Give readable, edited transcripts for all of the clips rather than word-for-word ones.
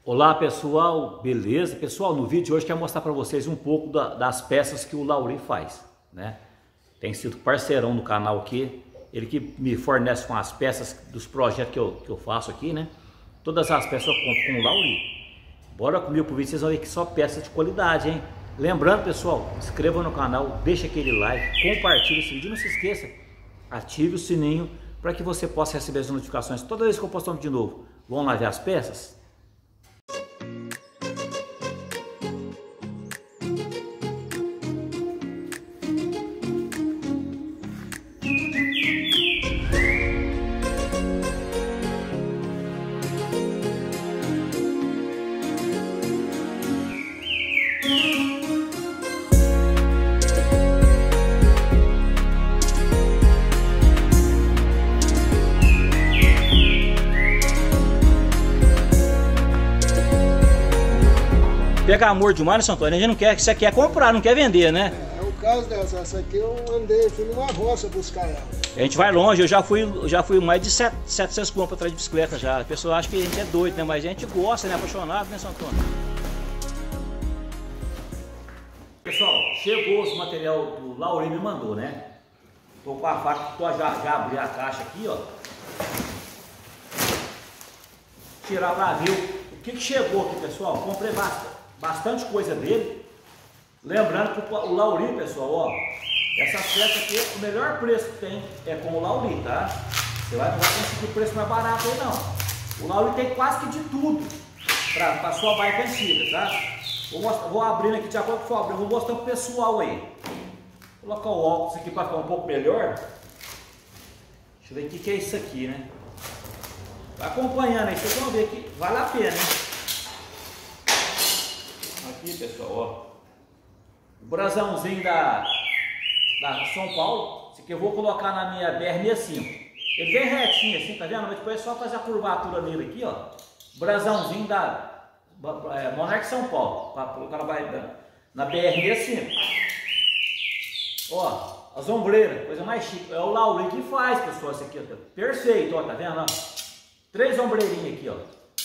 Olá pessoal, beleza? Pessoal, no vídeo de hoje eu quero mostrar para vocês um pouco das peças que o Lauri faz, né? Tem sido parceirão do canal aqui, ele que me fornece com as peças dos projetos que eu faço aqui, né? Todas as peças eu compro com o Lauri. Bora comigo pro vídeo, vocês vão ver que só peças de qualidade, hein? Lembrando pessoal, inscreva no canal, deixa aquele like, compartilhe esse vídeo, não se esqueça, ative o sininho para que você possa receber as notificações toda vez que eu postar um vídeo de novo. Vamos lá ver as peças? Pega amor demais, né, São Antônio? A gente não quer, você quer comprar, não quer vender, né? É o caso dessa, essa aqui eu andei, fui numa roça buscar ela. A gente vai longe, eu já fui mais de 700 km atrás de bicicleta já. A pessoa acha que a gente é doido, né? Mas a gente gosta, né? Apaixonado, né, São Antônio? Pessoal, chegou os material do Lauri me mandou, né? Tô com a faca, já abri a caixa aqui, ó. Tirar pra ver o que chegou aqui, pessoal. Comprei bastante coisa dele. Lembrando que o Lauri, pessoal, ó, essas peças aqui, o melhor preço que tem é com o Lauri, tá? Você não vai conseguir preço mais barato aí não. O Lauri tem quase que de tudo para sua bike antiga, tá? Vou abrindo aqui de acordo com o Fabrício, vou mostrar pro pessoal aí. Vou colocar o óculos aqui para ficar um pouco melhor. Deixa eu ver o que é isso aqui, né? Vai acompanhando aí, vocês vão ver que vale a pena, hein? Aqui, pessoal, ó. O brasãozinho da São Paulo. Esse aqui eu vou colocar na minha BR-65. Ele vem retinho assim, tá vendo? Mas depois é só fazer a curvatura nele aqui, ó. Brasãozinho da Monarch São Paulo. Para colocar na BR-65. Ó, as ombreiras, coisa mais chique. É o Lauri que faz, pessoal, esse aqui, ó. Perfeito, ó, tá vendo? Ó? 3 ombreirinhas aqui, ó.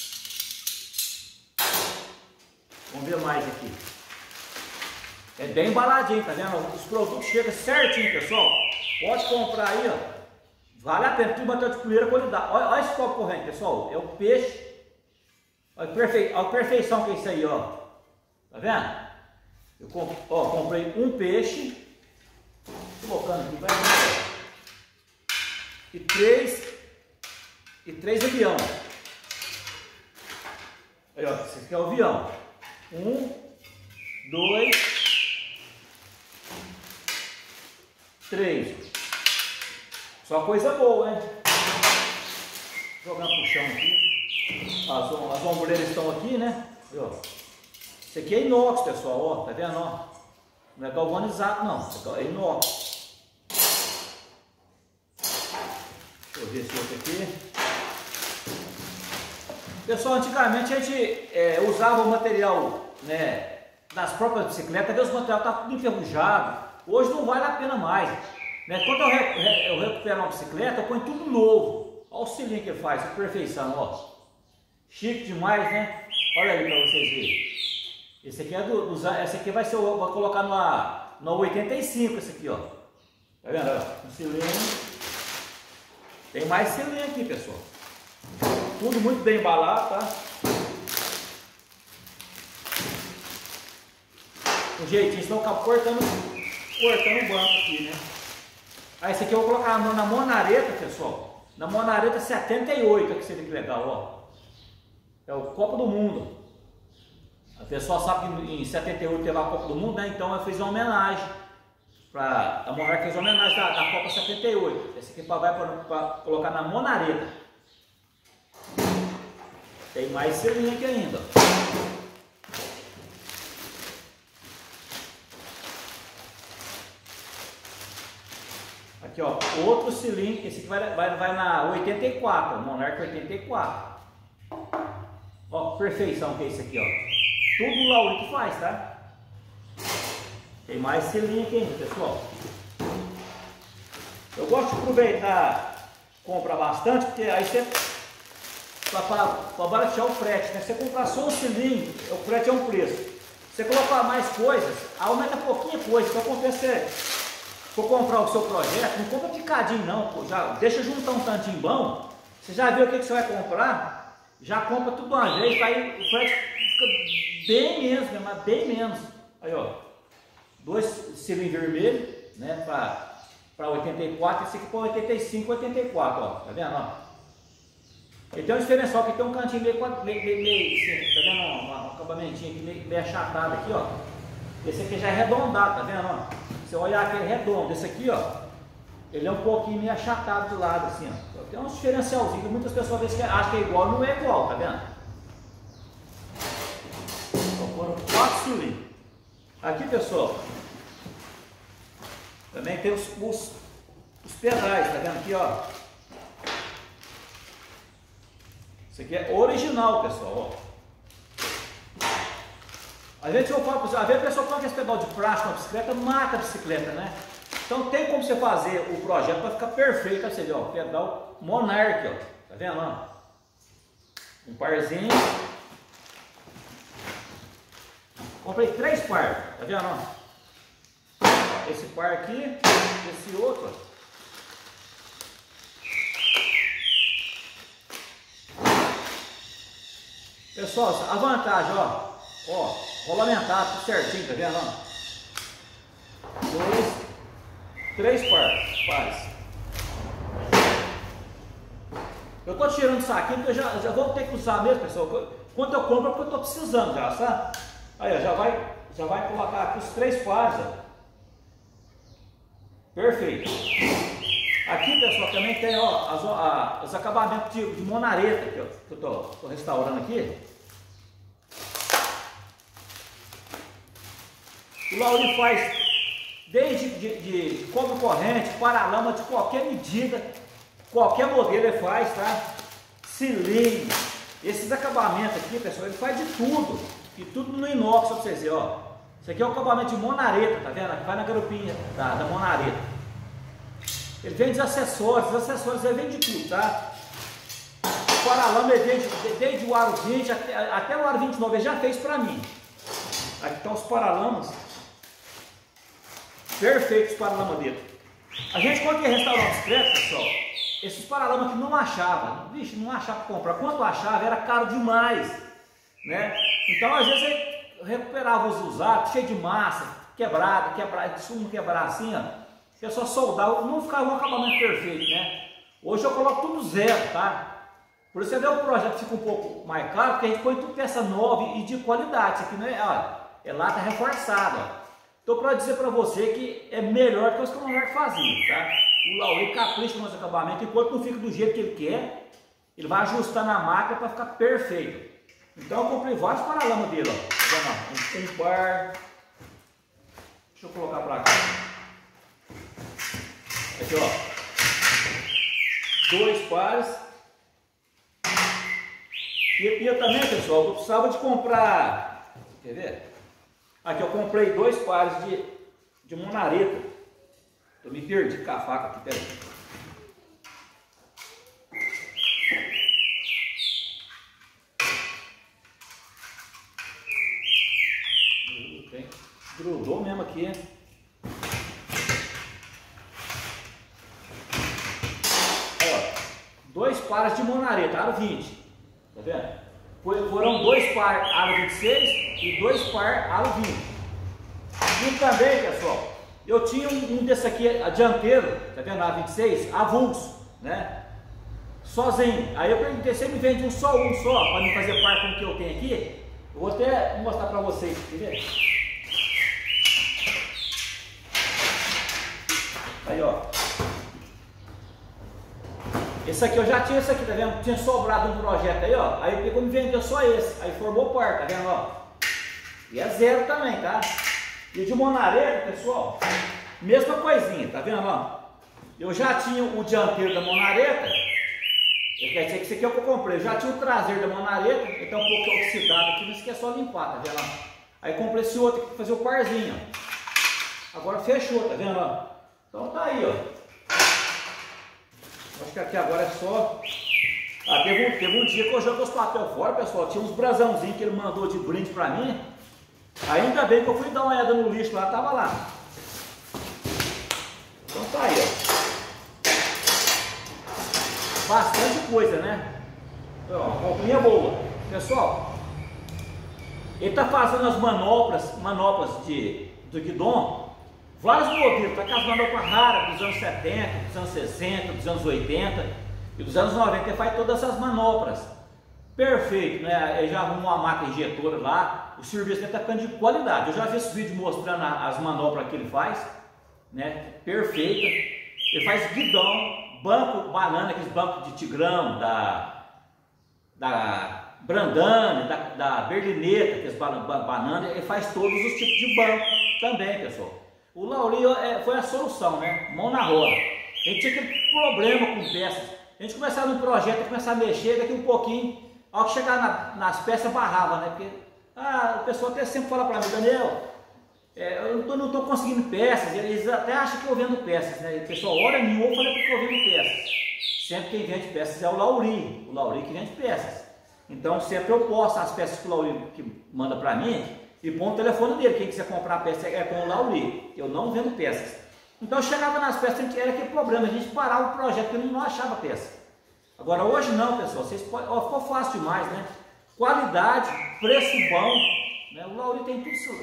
Vamos ver mais aqui. É bem embaladinho, tá vendo? Os produtos chegam certinho, pessoal. Pode comprar aí, ó. Vale a pena, tudo material de primeira qualidade. Olha esse copo corrente, pessoal. É o peixe. Olha a perfeição que é isso aí, ó. Tá vendo? Eu comprei um peixe. Colocando aqui, vai ver. E três avião. Aí, ó, esse aqui é o avião. 1, 2, 3. Só coisa boa, hein? Jogando pro chão aqui. As ombreiras estão aqui, né? Aí, ó. Esse aqui é inox, pessoal, ó. Tá vendo, ó? Não é galvanizado, não. É inox. Deixa eu ver esse outro aqui. Pessoal, antigamente a gente usava o material, né, das próprias bicicletas, às vezes o material está tudo enferrujado. Hoje não vale a pena mais, né? Quando eu recupero uma bicicleta, eu ponho tudo novo. Olha o cilindro que ele faz, que perfeição, ó. Chique demais, né? Olha aí para vocês verem. Esse aqui é esse aqui vai colocar na 85, esse aqui, ó. Tá vendo? Um cilindro. Tem mais cilindro aqui, pessoal. Tudo muito bem embalado, tá? Um jeitinho, senão eu acabo cortando o banco aqui, né? Aí esse aqui eu vou colocar na monareta, pessoal. Na monareta 78, olha que seria que legal, ó. É o Copa do Mundo. A pessoa sabe que em 78 teve a Copa do Mundo, né? Então eu fiz uma homenagem. A Monarch fez uma homenagem da Copa 78. Esse aqui vai para colocar na monareta. Tem mais selinho aqui ainda. Aqui, ó, outro cilindro. Esse aqui vai na 84, Monarch 84. Ó, perfeição que é esse aqui, ó. Tudo o Lauri que faz, tá? Tem mais selinho aqui ainda, pessoal. Eu gosto de aproveitar, comprar bastante, porque aí você para baratear o frete, né? Você comprar só um cilindro, o frete é um preço. Você colocar mais coisas, aumenta pouquinha coisa. Então, quando você for comprar o seu projeto, não compra picadinho não, pô. Já deixa juntar um tantinho bom. Você já viu o que você vai comprar, já compra tudo de uma vez, aí o frete fica bem menos, né? Mas bem menos. Aí, ó, 2 cilindros vermelhos, né? Para 84, esse aqui para 85, 84, ó. Tá vendo, ó? Ele tem um diferencial que tem um cantinho meio assim, tá vendo? Um acabamentinho aqui meio achatado aqui, ó. Esse aqui já é arredondado, tá vendo? Ó? Se você olhar aqui, ele é redondo. Esse aqui, ó, ele é um pouquinho meio achatado de lado, assim, ó. Tem uns diferencialzinhos que muitas pessoas acham que é igual, não é igual, tá vendo? Então, foram 4 cilindros. Aqui, pessoal, também tem os pedais, tá vendo aqui, ó? Isso aqui é original, pessoal, ó. Às vezes a pessoa coloca esse pedal de plástico na bicicleta, mata a bicicleta, né? Então tem como você fazer o projeto para ficar perfeito, pra você ver, ó, pedal Monarch, ó. Tá vendo, ó? Um parzinho. Comprei 3 pares, tá vendo, ó? Esse par aqui, esse outro, ó. Pessoal, a vantagem, ó, rolamentato, tudo certinho, tá vendo? Ó? 2, 3 pares. Eu tô tirando isso aqui porque eu já vou ter que usar mesmo, pessoal. Quando eu compro é porque eu tô precisando já, sabe? Aí, ó, já vai colocar aqui os 3 pares, ó. Perfeito. Aqui, pessoal, também tem, ó, os acabamentos de monareta que eu tô restaurando aqui. O Lauri faz desde de cobre corrente, paralama de qualquer medida, qualquer modelo ele faz, tá? Cilindro, esses acabamentos aqui, pessoal, ele faz de tudo, e tudo no inox, só pra vocês verem, ó. Isso aqui é o acabamento de monareta, tá vendo? Vai na garupinha da monareta. Ele vende acessórios, ele vende tudo, tá? O paralama ele vende desde o aro 20 até o aro 29, ele já fez pra mim. Aqui estão os paralamas. Perfeitos os paralamas dele. A gente, quando ia restaurar a bicicleta, pessoal, esses paralamas que não achava, vixe, não achava para comprar. Quando achava, era caro demais, né? Então, às vezes, eu recuperava os usados, cheio de massa, quebrado, se não quebrar assim, ó, eu só soldava, não ficava um acabamento perfeito, né? Hoje eu coloco tudo zero, tá? Por isso você vê o projeto fica um pouco mais caro, porque a gente põe tudo peça nova e de qualidade. Isso aqui não é, ó, é lata reforçada, ó. Então, para dizer para você que é melhor que os que o Monarch fazia, tá? O Lauri capricha nos acabamentos, enquanto não fica do jeito que ele quer, ele vai ajustar na máquina para ficar perfeito. Então, eu comprei vários paralamas dele, ó. Um par. Deixa eu colocar para cá. Aqui, ó. 2 pares. E eu também, pessoal, eu precisava de comprar. Quer ver? Aqui eu comprei 2 pares de monareta. Eu me perdi com a faca aqui, peraí. Grudou mesmo aqui. Ó, 2 pares de monareta, aro 20. Tá vendo? Foram 2 par aro 26 e 2 par aro 20. E também, pessoal, eu tinha um desse aqui, a dianteiro, tá vendo? Aro 26, avulso, né? Sozinho. Aí eu perguntei se ele me vende um só, para me fazer par com o que eu tenho aqui. Eu vou até mostrar para vocês, quer ver? Aí, ó. Esse aqui eu já tinha, esse aqui, tá vendo? Tinha sobrado um projeto aí, ó. Aí pegou e me vendeu só esse. Aí formou par, tá vendo, ó? E é zero também, tá? E de monareta, pessoal, mesma coisinha, tá vendo, ó? Eu já tinha o dianteiro da monareta. Quer dizer que esse aqui é o que eu comprei. Eu já tinha o traseiro da monareta, ele tá um pouco oxidado aqui, mas que é só limpar, tá vendo, ó? Aí comprei esse outro aqui pra fazer o parzinho, ó. Agora fechou, tá vendo, ó? Então tá aí, ó. Acho que aqui agora é só Teve um dia que eu joguei os papéis fora, pessoal. Tinha uns brasãozinhos que ele mandou de brinde pra mim. Ainda bem que eu fui dar uma olhada no lixo lá, tava lá. Então tá aí, ó. Bastante coisa, né? Ó, uma comprinha boa. Pessoal, ele tá fazendo as manoplas do guidon, vários modelos, tá com as manoplas raras dos anos 70, dos anos 60, dos anos 80 e dos anos 90, ele faz todas essas manoplas. Perfeito, né? Ele já arrumou uma máquina injetora lá, o serviço dele está ficando de qualidade. Eu já vi esse vídeo mostrando as manoplas que ele faz, né? Perfeita. Ele faz guidão, banco, banana, aqueles bancos de Tigrão, da Brandane, da Berlineta, aqueles bananas, ele faz todos os tipos de banco também, pessoal. O Lauri foi a solução, né? Mão na roda. A gente tinha aquele problema com peças. A gente começava no projeto, começava a mexer, daqui um pouquinho, ao que chegar nas peças barrava, né? Porque o pessoal até sempre fala para mim, Daniel, eu não estou conseguindo peças, eles até acham que eu vendo peças, né? O pessoal hora nenhuma eu falei que eu vendo peças. Sempre quem vende peças é o Lauri que vende peças. Então sempre eu posto as peças que o Lauri que manda para mim e põe o telefone dele. Quem quiser comprar a peça é com o Lauri, eu não vendo peças. Então eu chegava nas peças, era aquele problema, a gente parava o projeto porque não achava peça. Agora hoje não, pessoal, vocês podem, ficou fácil demais, né? Qualidade, preço bom, né? O Lauri tem tudo isso.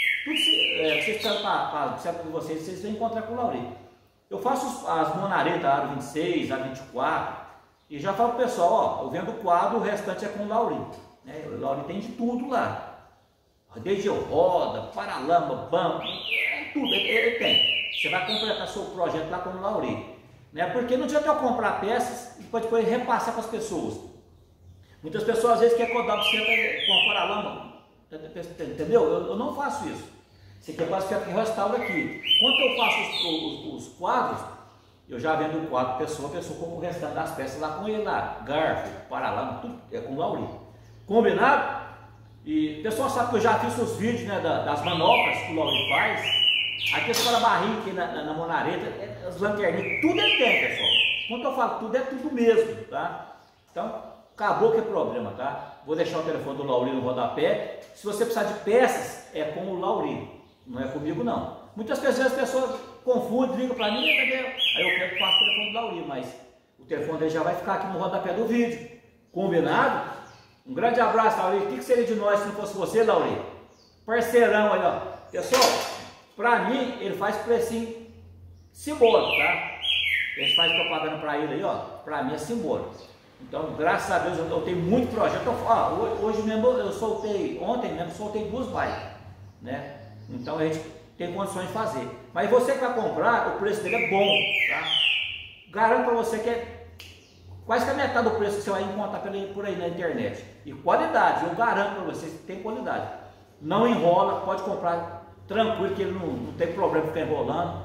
Vocês estão para vocês vão encontrar com o Lauri. Eu faço as monaretas, aro 26, aro 24, e já falo pro pessoal, ó, eu vendo o quadro, o restante é com o Lauri, né? O Lauri tem de tudo lá, desde roda, paralama, banco, tudo, ele tem. Você vai completar seu projeto lá com o Lauri, né? Porque não adianta eu comprar peças e depois repassar para as pessoas. Muitas pessoas às vezes querem codar você com a paralama, entendeu? Eu não faço isso. Você quer fazer que restaura aqui. Quando eu faço os quadros, eu já vendo o quadro pessoa como o restante das peças lá com ele lá, garfo, paralama, tudo é com o Lauri. Combinado? E o pessoal sabe que eu já fiz os vídeos, né, das manoplas que o Lauri faz. Aqui esse para-barrinho aqui na monareta, as lanterninhas, tudo ele tem, pessoal. Quando eu falo tudo, é tudo mesmo, tá? Então, acabou que é problema, tá? Vou deixar o telefone do Lauri no rodapé. Se você precisar de peças, é com o Lauri, não é comigo não. Muitas vezes as pessoas confundem, ligam para mim, aí eu quero que faça o telefone do Lauri, mas o telefone dele já vai ficar aqui no rodapé do vídeo. Combinado? Um grande abraço, Lauri. O que seria de nós se não fosse você, Lauri? Parceirão aí, ó. Pessoal, pra mim, ele faz precinho simbólico, tá? Ele faz propaganda pra ele aí, ó. Pra mim é simbólico. Então, graças a Deus, eu tenho muito projeto. Hoje mesmo eu soltei, ontem mesmo soltei 2 bikes, né? Então a gente tem condições de fazer. Mas você que vai comprar, o preço dele é bom, tá? Garanto pra você que é quase que a metade do preço que você vai encontrar por aí na internet. E qualidade, eu garanto pra você que tem qualidade. Não enrola, pode comprar tranquilo, que ele não tem problema de ficar enrolando.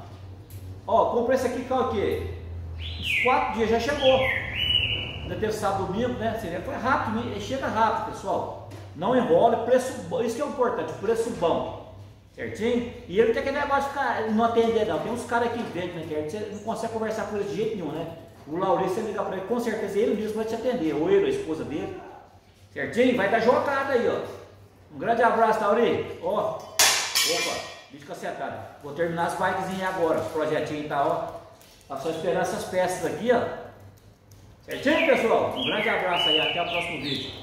Ó, comprei esse aqui que é o quê? Uns 4 dias já chegou. Ainda teve sábado, domingo, né? Foi rápido, ele chega rápido, pessoal. Não enrola, preço bom, isso que é o importante, preço bom. Certinho? E ele tem aquele negócio de ficar, não atender não. Tem uns caras que vendem na internet, você não consegue conversar com eles de jeito nenhum, né? O Lauri, você ligar para ele, com certeza ele mesmo vai te atender, ou ele, a esposa dele. Certinho? Vai dar jogada aí, ó. Um grande abraço, Lauri. Ó, opa, vídeo cacetado. Vou terminar as bikezinhas agora, os projetinhos tá, ó. Tá só esperando essas peças aqui, ó. Certinho, pessoal? Um grande abraço aí, até o próximo vídeo.